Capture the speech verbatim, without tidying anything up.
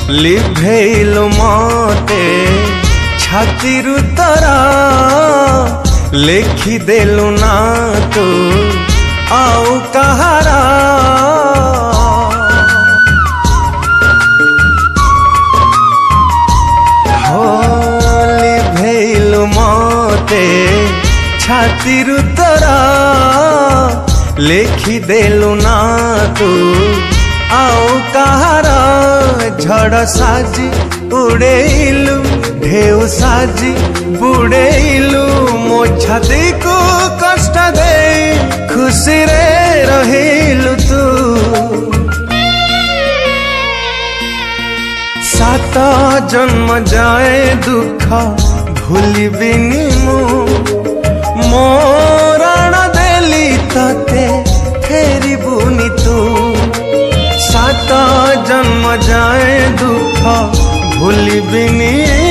लिभेलु मते छातीरु तरा लिखिदेलु ना तू आउ कहारा हो लिभेलु मते छातीरु तरा लिखिदेलु ना तू आउ कहारा झड़ साजी उड़ेलु ढेउ साजी बुड़ेलु मो छाती को कष्ट दे खुशी रे रहिलु तू सात जन्म जाए दुख भूलिबिनी मु मोरण देली तते फेरिबुनी तू सात जन्म जाए दुख भूलिबिनी